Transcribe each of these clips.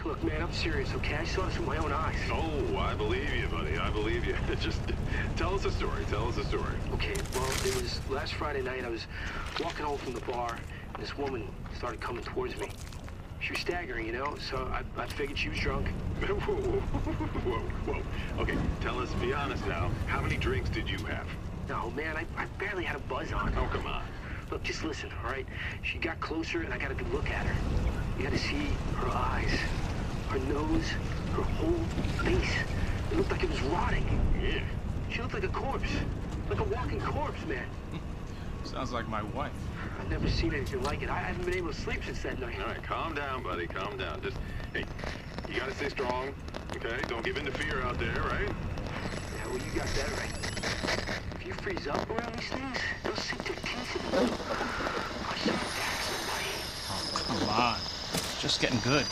Look, man, I'm serious, okay? I saw this with my own eyes. Oh, I believe you, buddy. I believe you. Just tell us a story. Tell us a story. Okay, well, it was last Friday night. I was walking home from the bar, and this woman started coming towards me. She was staggering, you know, so I figured she was drunk. Whoa, whoa, whoa. Okay, tell us, be honest now. How many drinks did you have? No, man, I barely had a buzz on. Oh, come on. Look, just listen, all right? She got closer, and I got a good look at her. You got to see her eyes, her nose, her whole face. It looked like it was rotting. Yeah. She looked like a corpse. Like a walking corpse, man. Sounds like my wife. I've never seen anything like it. I haven't been able to sleep since that night. All right, calm down, buddy. Calm down. Just, hey, you got to stay strong, okay? Don't give in to fear out there, right? Yeah, well, you got that right. If you freeze up around these things, they'll sink their teeth in you. I should attack somebody. Oh, come on. It's just getting good.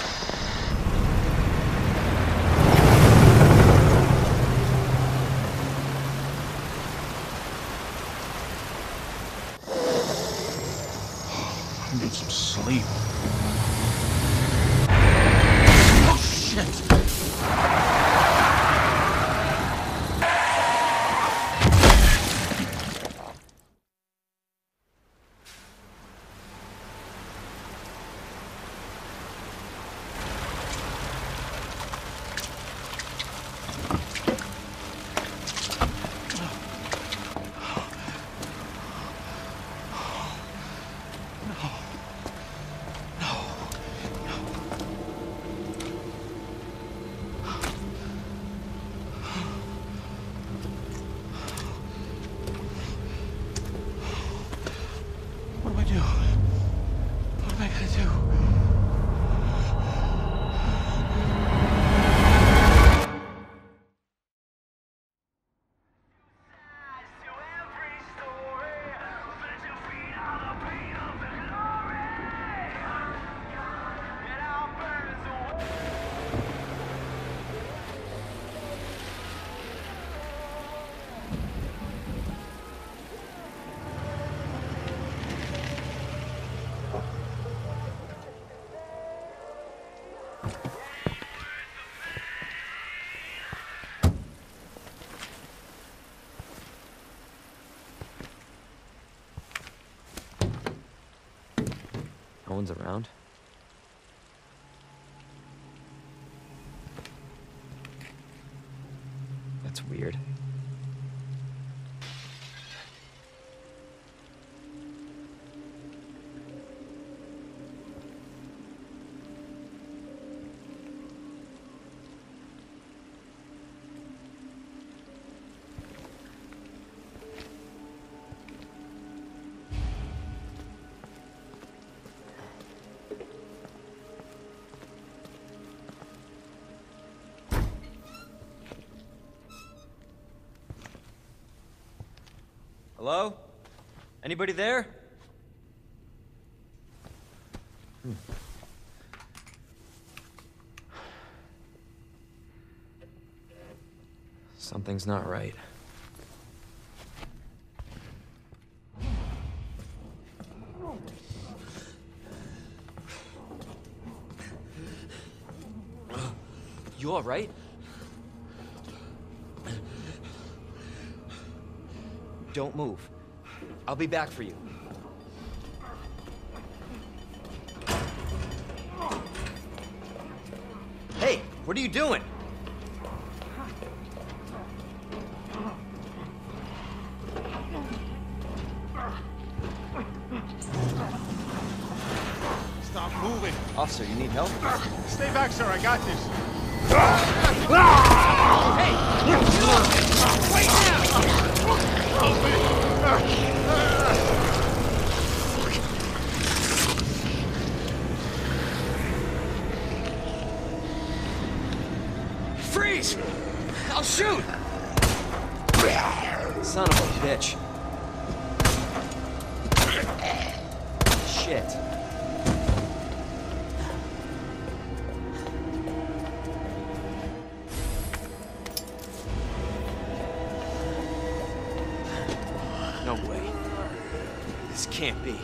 I need some sleep. Oh, shit! No one's around. That's weird. Hello? Anybody there? Something's not right. You all right? Don't move. I'll be back for you. Hey, what are you doing? Stop moving. Officer, you need help? Stay back, sir. I got this. Hey! Wait now! Freeze! I'll shoot! Son of a bitch. Shit. No way. This can't be.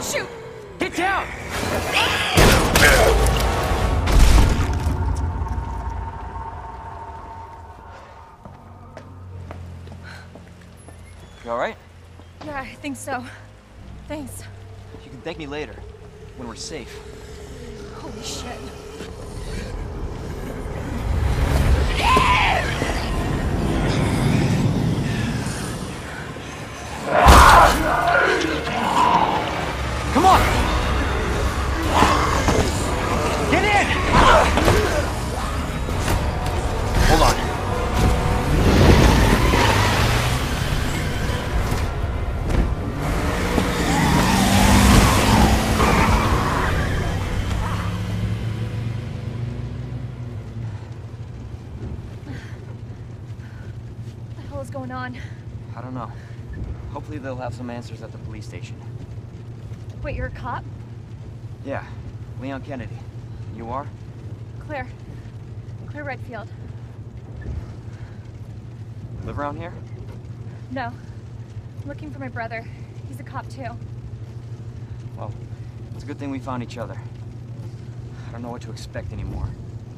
Shoot! Get down! You all right? Yeah, I think so. Thanks. You can thank me later, when we're safe. Holy shit. Come on! Get in! Hold on. What the hell is going on? I don't know. Hopefully they'll have some answers at the police station. Wait, you're a cop? Yeah, Leon Kennedy. You are? Claire. Claire Redfield. Live around here? No. I'm looking for my brother. He's a cop too. Well, it's a good thing we found each other. I don't know what to expect anymore.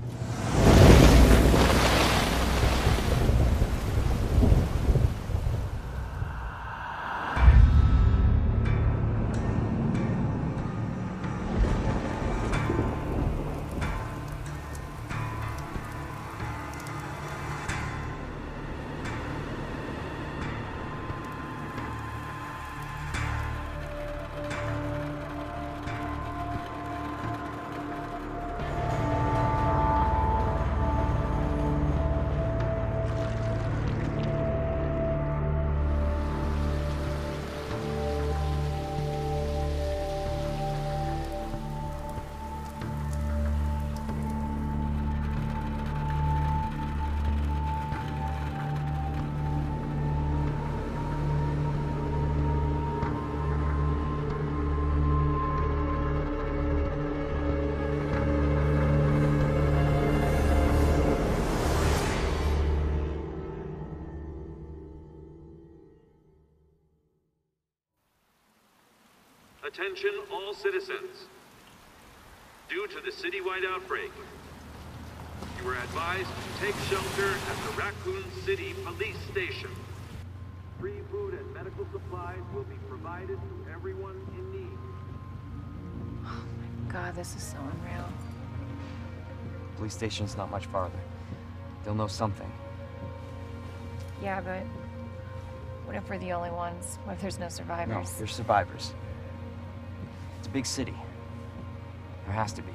Attention all citizens. Due to the citywide outbreak, you are advised to take shelter at the Raccoon City police station. Free food and medical supplies will be provided to everyone in need. Oh my god, this is so unreal. Police station's not much farther. They'll know something. Yeah, but what if we're the only ones? What if there's no survivors? No, there's survivors. It's a big city. There has to be.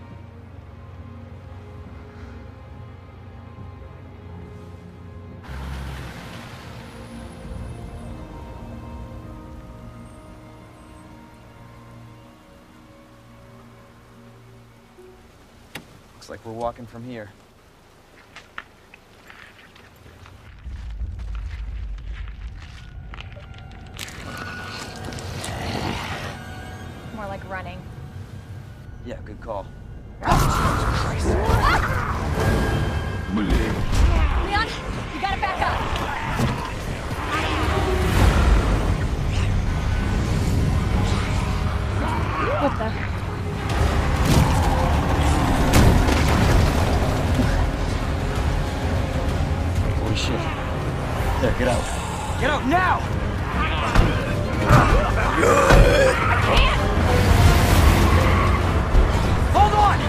Looks like we're walking from here. More like running. Yeah, good call. Leon, you gotta back up. What the? Holy shit. There, get out. Get out now! I can't! Hold on!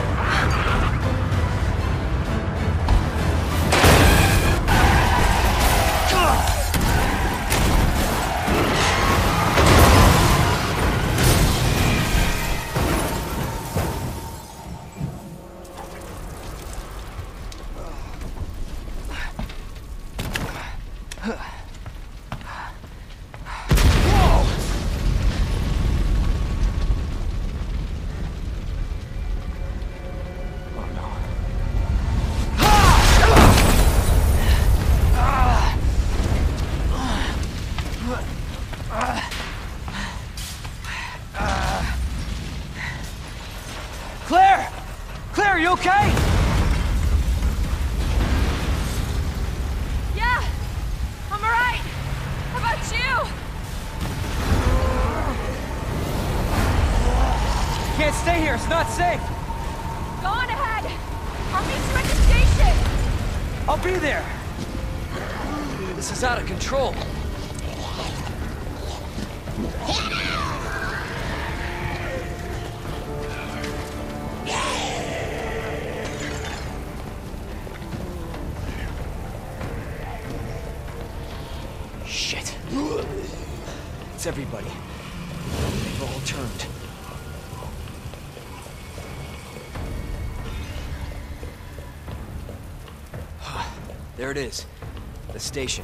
Claire! Claire, are you okay? Yeah! I'm alright! How about you? can't stay here. It's not safe. Go on ahead. I'll meet you at the station. I'll be there. This is out of control. Shit. It's everybody. They've all turned. There it is. The station.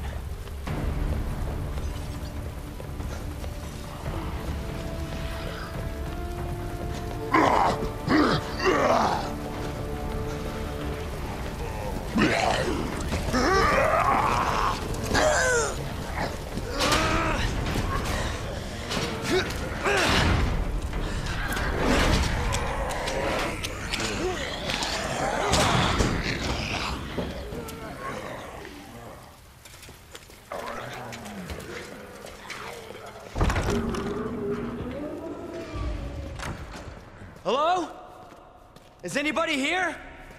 Hello? Is anybody here?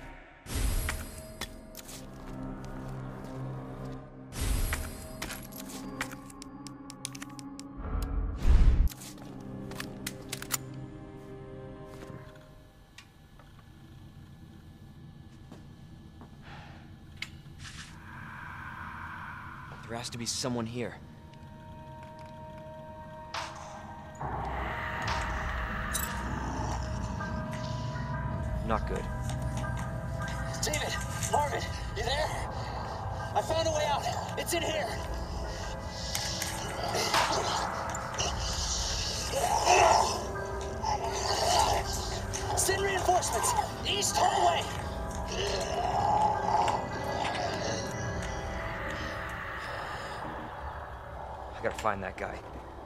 There has to be someone here. Not good. David! Marvin! You there? I found a way out! It's in here! Send reinforcements! East hallway! I gotta find that guy.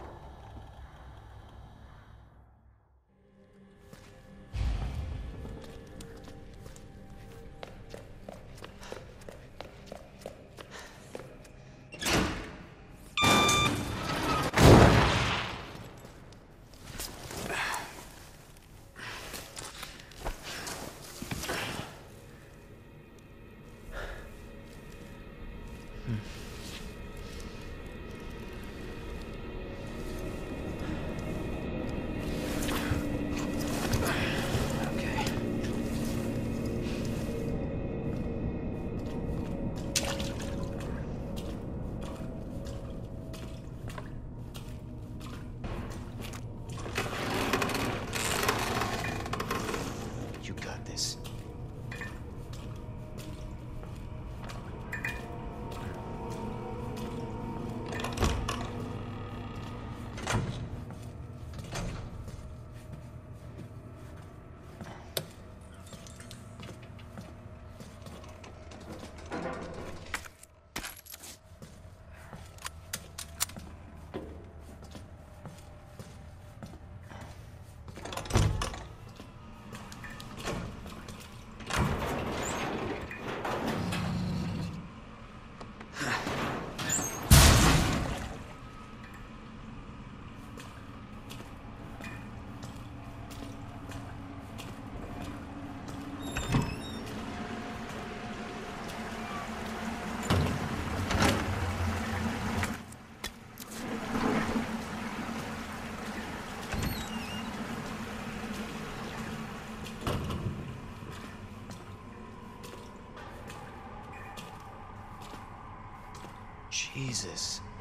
Jesus.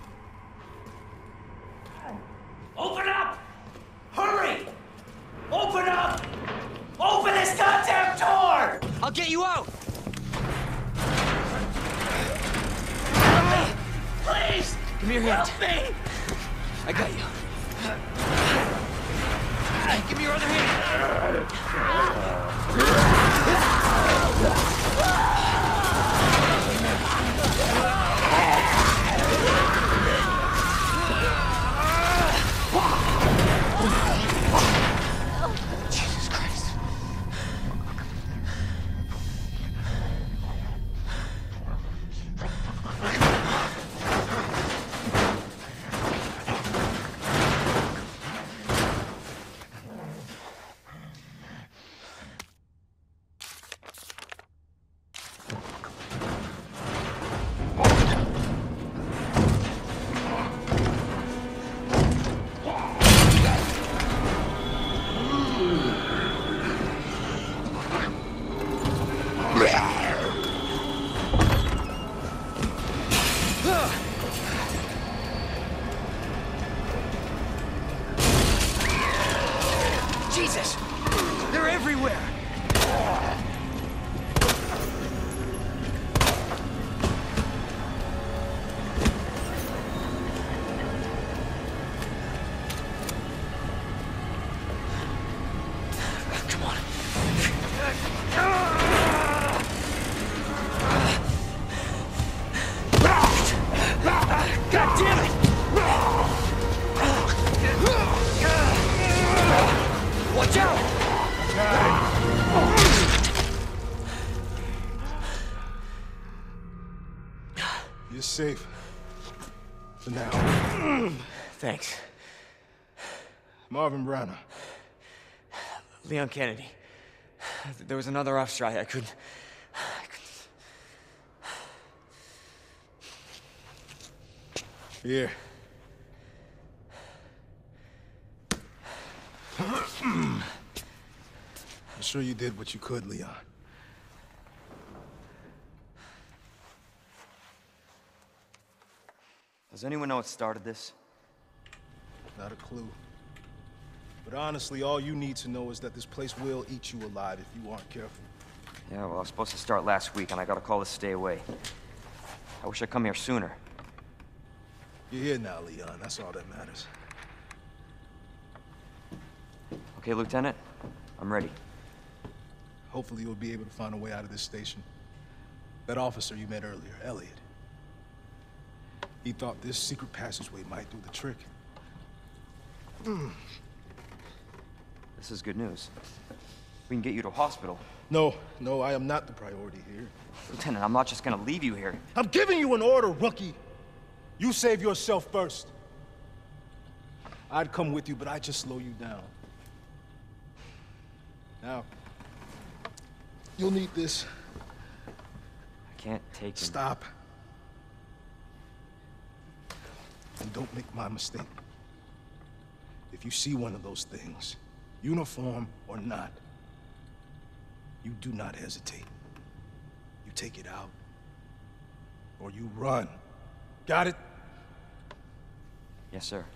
Open up! Hurry! Open up! Open this goddamn door! I'll get you out! Please! Give me your hand. Help me! I got you. Give me your other hand. Jesus Christ. Jesus! They're everywhere! Come on. God damn it! Watch out! You're safe. For now. Thanks. Marvin Browner. Leon Kennedy. There was another off strike. I couldn't... Here. I'm sure you did what you could, Leon. Does anyone know what started this? Not a clue. But honestly, all you need to know is that this place will eat you alive if you aren't careful. Yeah, well, I was supposed to start last week, and I got a call to stay away. I wish I'd come here sooner. You're here now, Leon. That's all that matters. Okay, Lieutenant? I'm ready. Hopefully you'll be able to find a way out of this station. That officer you met earlier, Elliot. He thought this secret passageway might do the trick. This is good news. We can get you to a hospital. No, I am not the priority here. Lieutenant, I'm not just gonna leave you here. I'm giving you an order, rookie! You save yourself first. I'd come with you, but I'd just slow you down. Now, you'll need this. I can't take him. Stop. And don't make my mistake. If you see one of those things, uniform or not, you do not hesitate. You take it out, or you run. Got it? Yes, sir.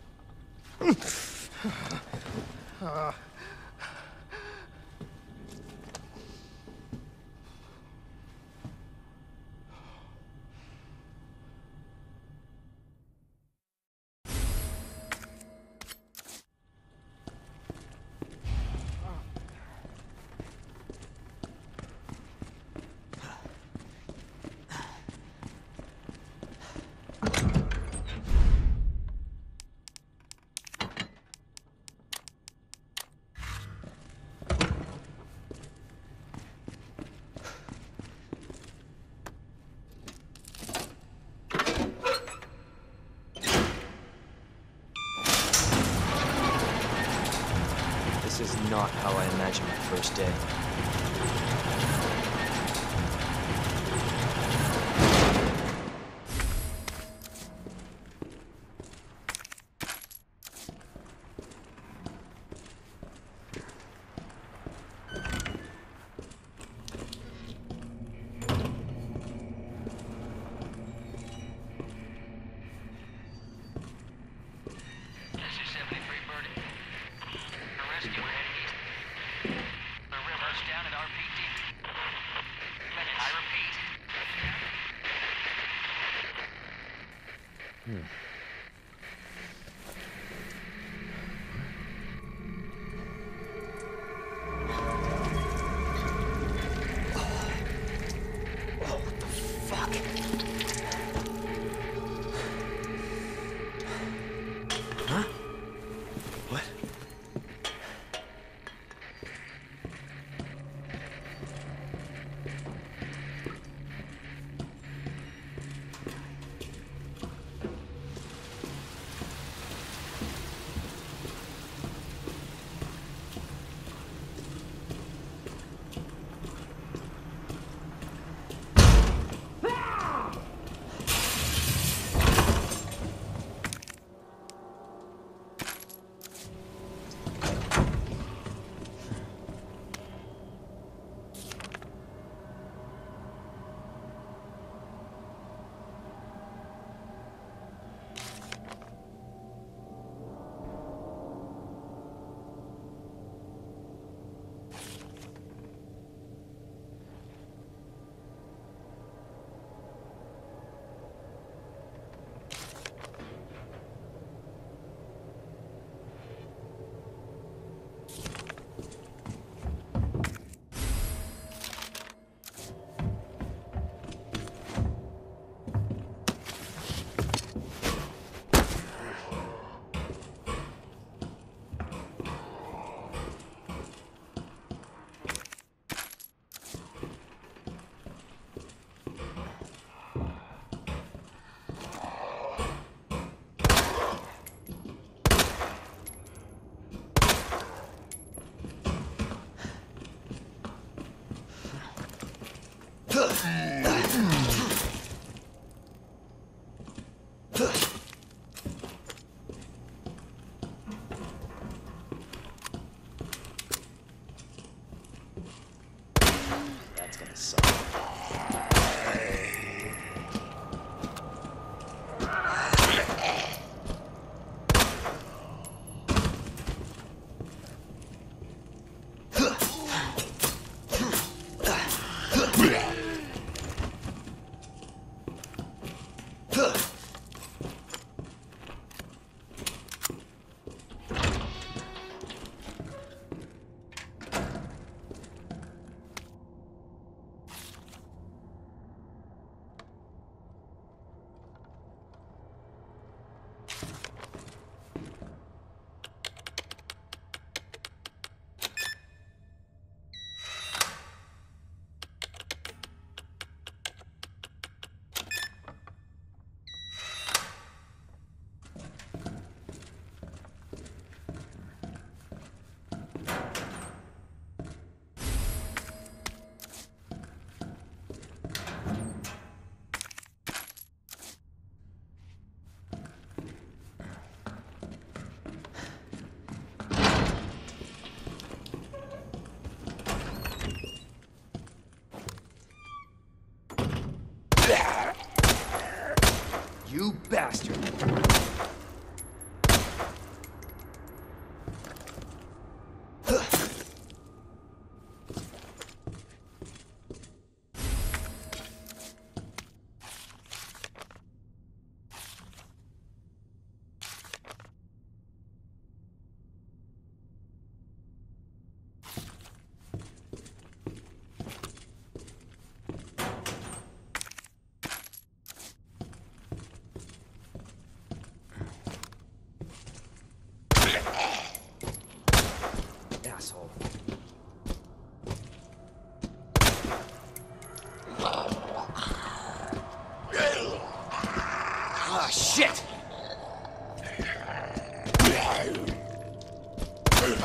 This is not how I imagined my first day. Down at RPD. I repeat. Oh, what the fuck? Huh? What?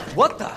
What the?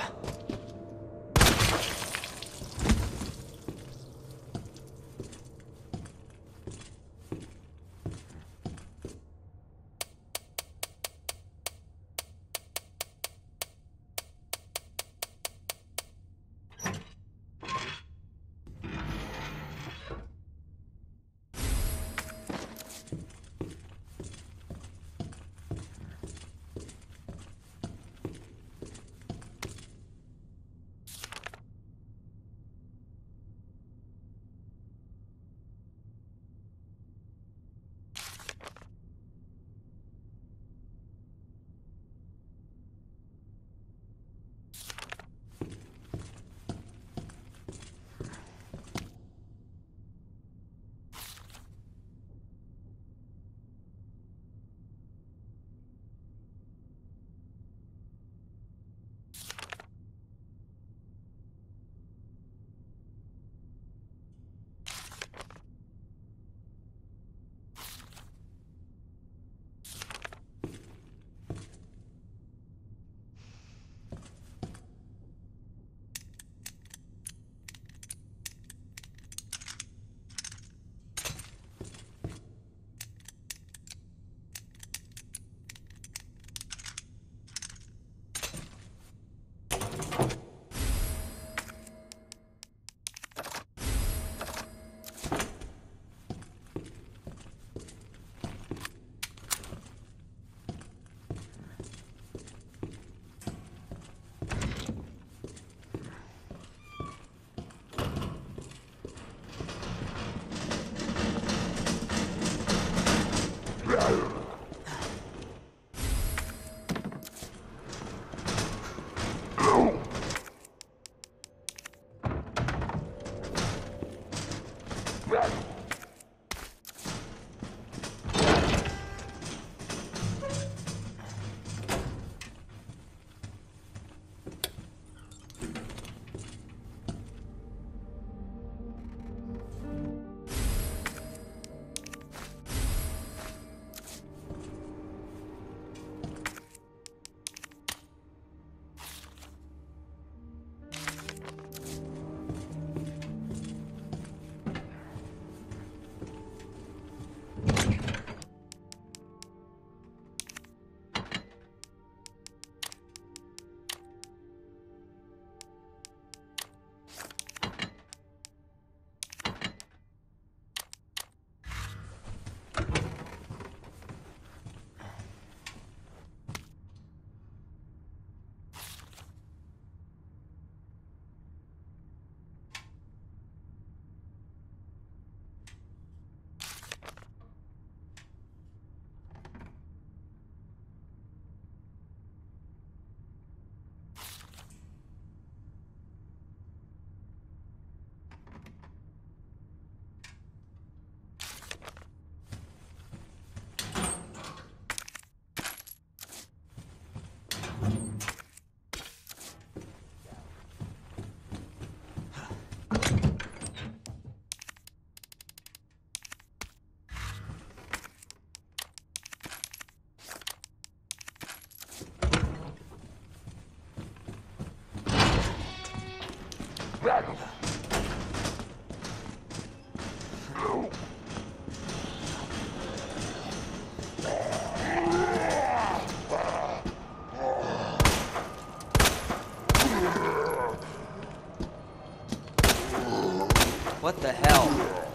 What the hell?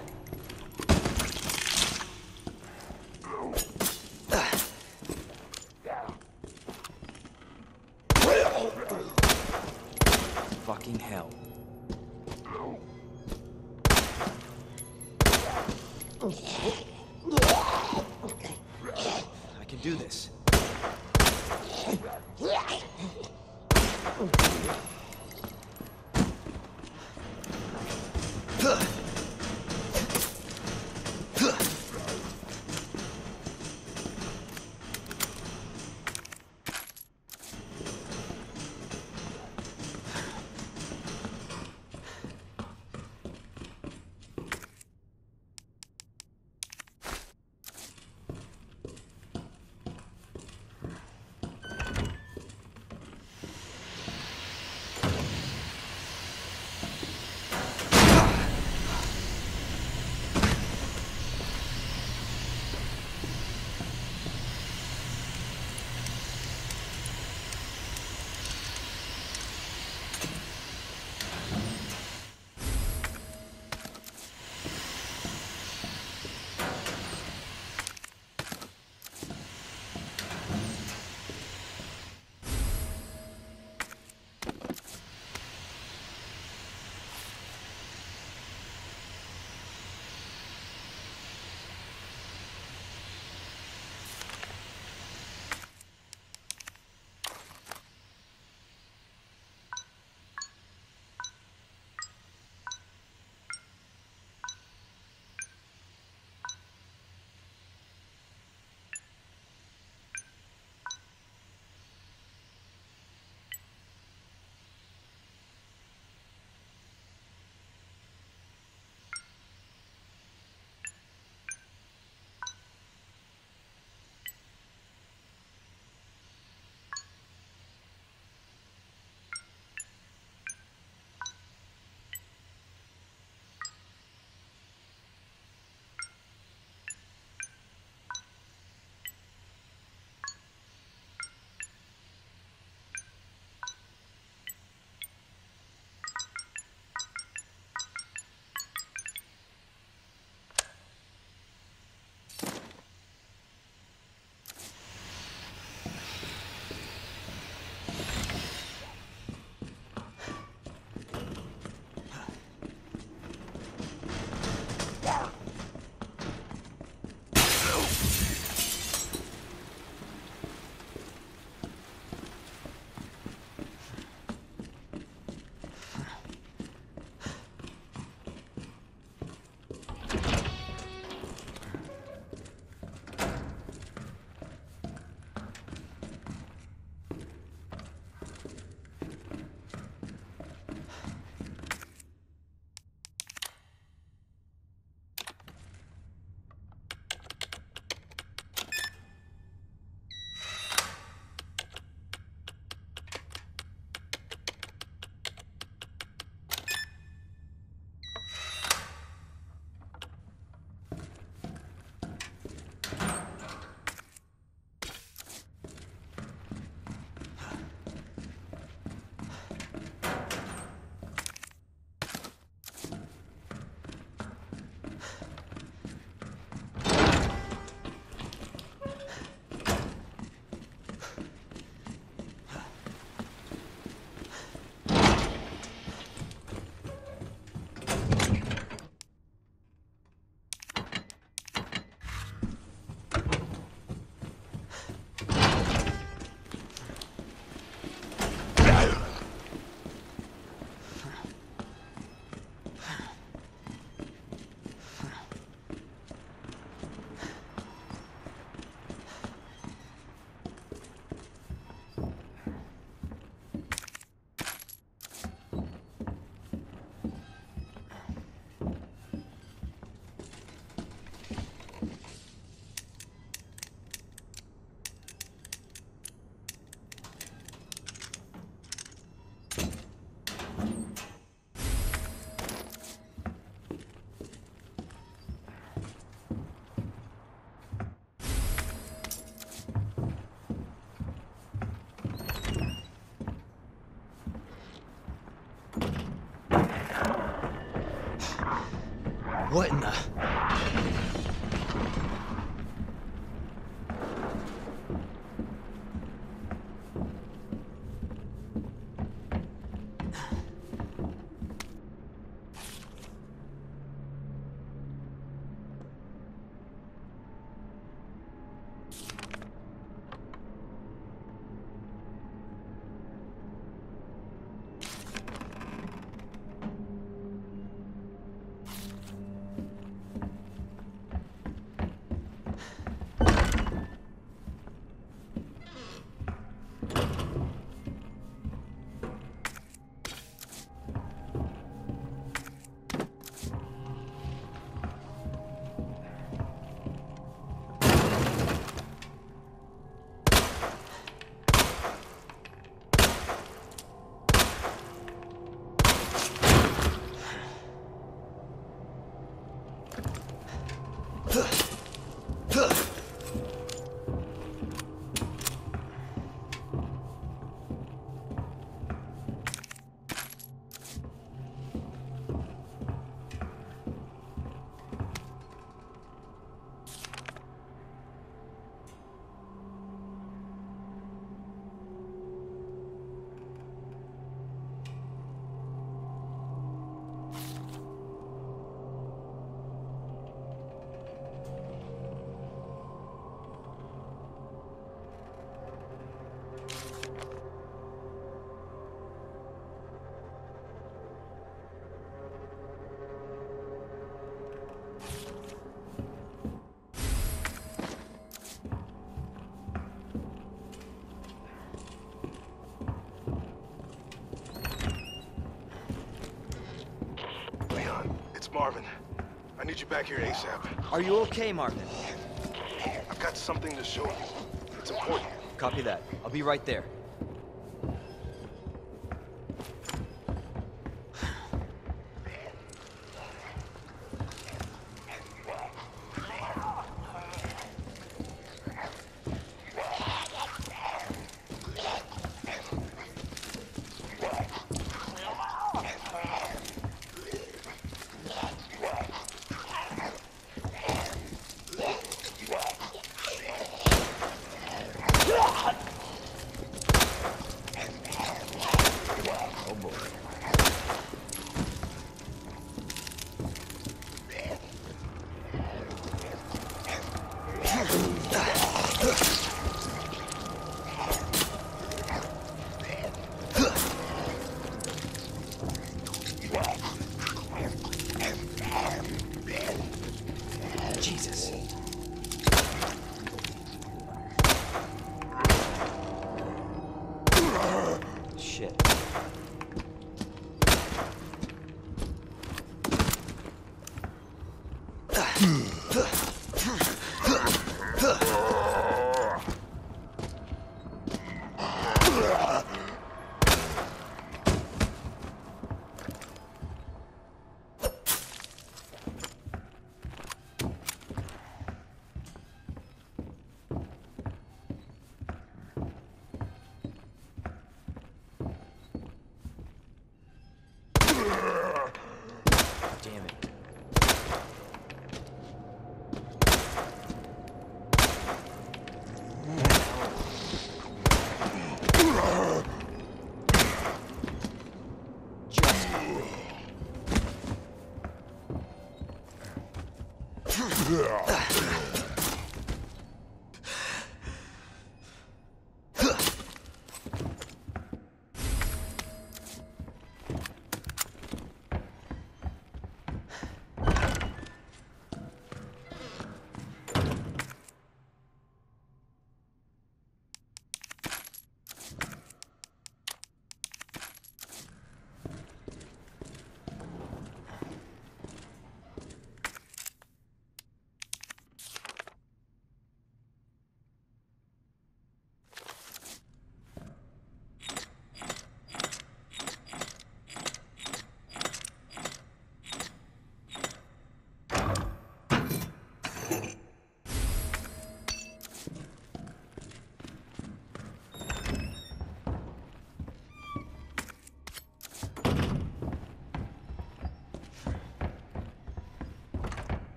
Fucking hell. I can do this. What in the... Marvin, I need you back here ASAP. Are you okay, Marvin? I've got something to show you. It's important. Copy that. I'll be right there.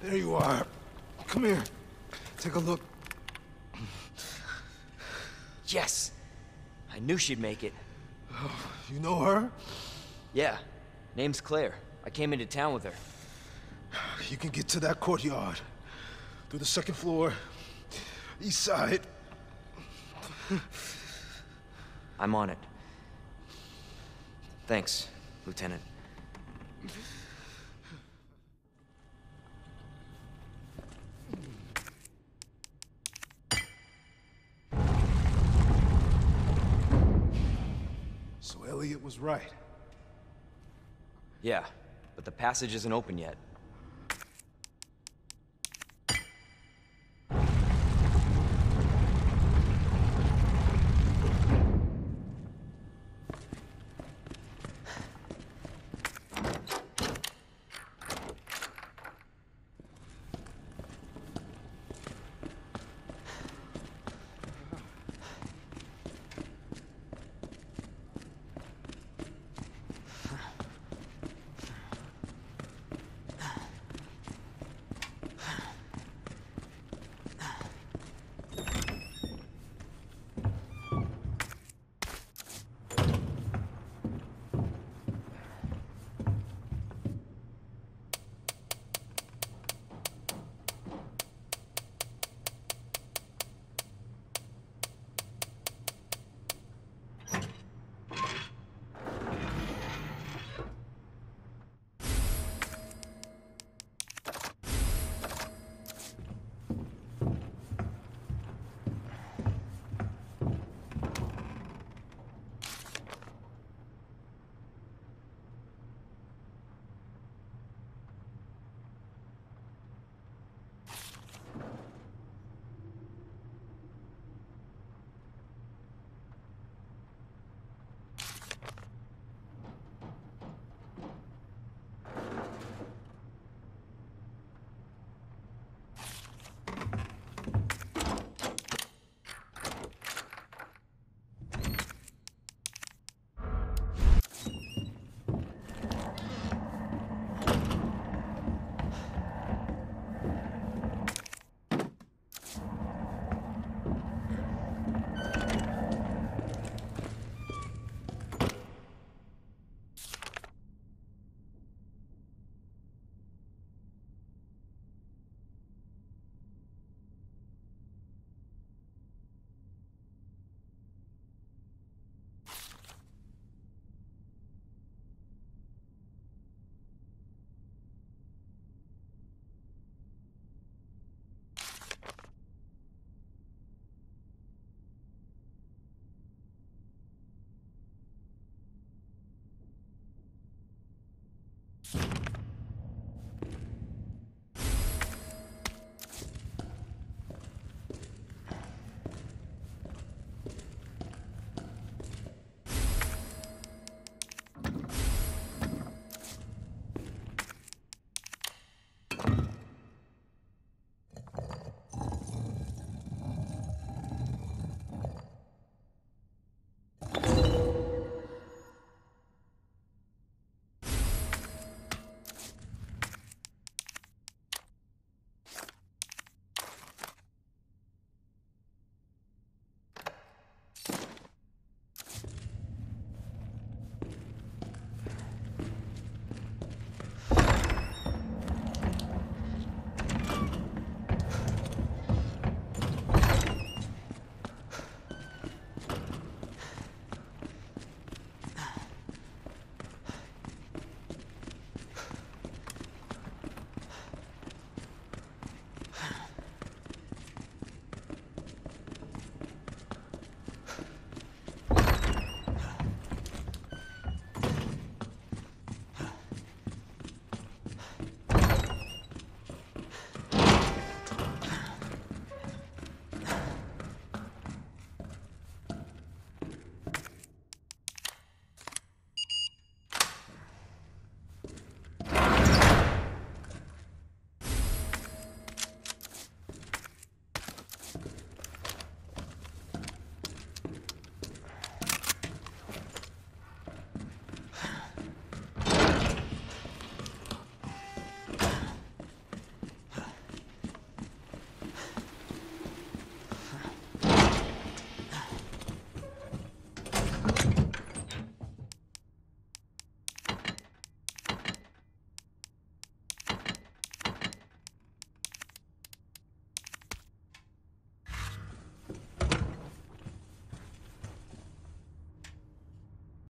There you are. Come here. Take a look. Yes! I knew she'd make it. You know her? Yeah. Name's Claire. I came into town with her. You can get to that courtyard. Through the second floor. East side. I'm on it. Thanks, Lieutenant. So Elliot was right. Yeah, but the passage isn't open yet.